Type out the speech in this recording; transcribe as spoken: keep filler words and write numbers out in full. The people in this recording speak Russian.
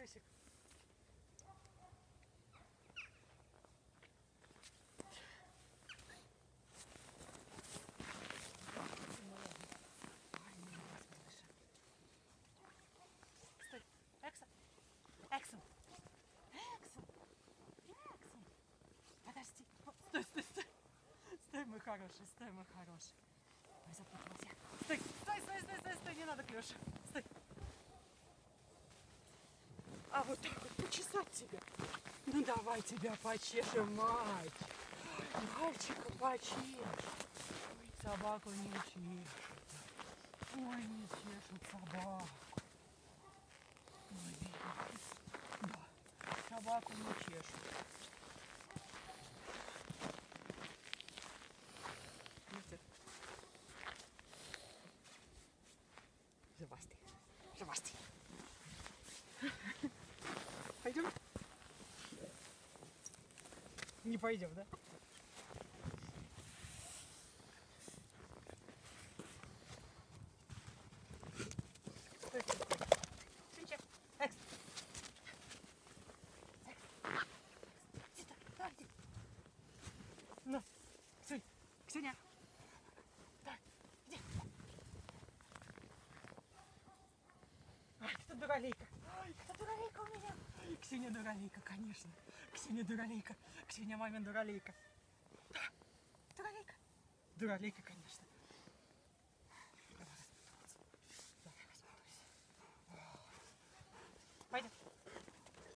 Ксюсик. Стой. Экса. Эксу. Эксу. Эксу. Подожди. Стой, стой, стой. Стой, мой хороший, стой, мой хороший. Ой, запутался. Стой, стой, стой, стой, стой, стой, не надо, Клёша. Стой. А вот так вот почесать тебя. Ну давай тебя почешем, мать. Мальчика почешем. Ой, собаку не чешут. Ой, не чешут собаку. Ой, видишь. Да, собаку не чешут. Видите? Зубастый. Зубастый. Пойдем? Не пойдем, да? Стой, стой, стой. Свеча. Экс. Экс. Сюда, давай, иди. Ну, Ксюнь, Ксюня. Давай, иди. Ай, кто дуралейка. Ай, кто дуралейка у меня. Ксюня дуралейка, конечно. Ксюня дуралейка. Ксюня мамин дуралейка. Да, дуралейка. Дуралейка, конечно.